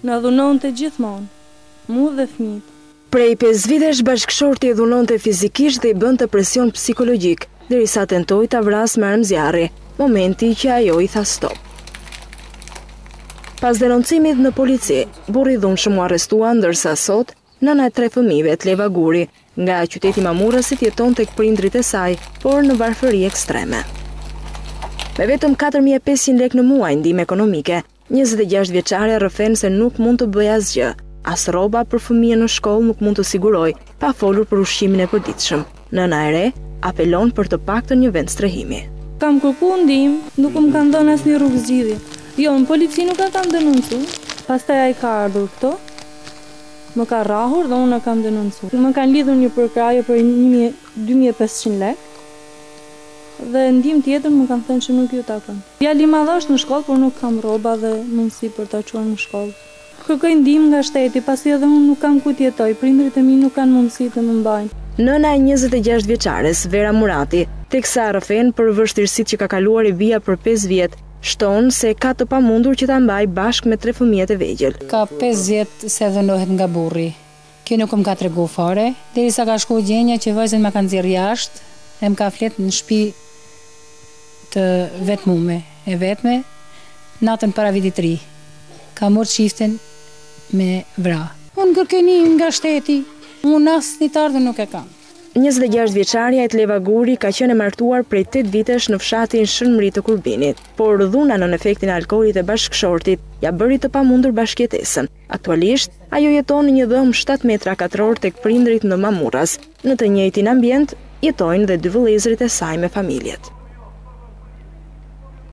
Na dhunonte gjithmonë, mu dhe fëmijët. Prej 5 vitesh bashkëshorti e dhunonte fizikisht dhe i bënte presion psikologjik, derisa tentoi ta vrasë me armëzjarri, momenti që ajo i tha stop. Pas denoncimit në polici, burri i dhunshëm u arrestua, ndërsa sot nëna e 3 fëmijëve, Tleva Guri, nga qyteti Mamurasit, jeton tek prindrit e saj, por në varfëri ekstreme. Me vetëm 4.500 lekë në muaj ndihmë ekonomike, 26 vjeçare rrëfen se nuk mund të bëjë asgjë. As rroba për fëmijën në shkollë nuk mund të siguroj, pa folur për ushqimin e përditshëm. Nëna e re apelon për të paktën një vend strehimi. Kam kërkuar ndihmë, nuk më kanë dhënë asnjë rrugë zgjidhje. Jo, në polici nuk e kam denoncuar. Pastaj ai ka ardhur këto. Më ka rrahur dhe unë e kam denoncuar. Më kanë lidhur një përkraje për 2500 lekë. Dhe ndihmë tjetër më kanë thënë që nuk ju takon. Djali i madh është në shkollë, por nuk kam rroba dhe mundësi për ta çuar në shkollë. Kërkoj ndihmë nga shteti, pasi edhe unë nuk kam ku të jetoj, prindrit e mi nuk kanë mundësi të më mbajnë. Nëna e 26 vjeçares, Vera Murati, teksa rrëfen për vështirësitë që ka kaluar e bia për 5 vjet, shton se ka të pamundur që ta mbaj bashkë me 3 fëmijët e vegjël. Ka 5 vjet se dhunohet nga burri. Kjo nuk më ka tregu fare, derisa ka shku gjenja që vajzën më kanë nxjerr jashtë, e më ka flet në shtëpi të vetmume, e vetme, natën para vitit të ri. Ka marrë çiftin me vra. Unë kërkeni nga shteti, unë asnjë të ardhmë nuk e kam. 26 vjeçaria e Tleva Guri ka qenë e martuar prej 8 vitesh në fshatin Shënmëri të Kurbinit, por dhuna nën efektin e alkoolit e bashkëshortit ja bëri të pamundur bashkëjetesën. Aktualisht, ajo jeton në një dhomë 7 metra katror tek prindrit në Mamuras. Në të njëjtin ambient jetojnë dhe 2 vëllezërit e saj me familjet.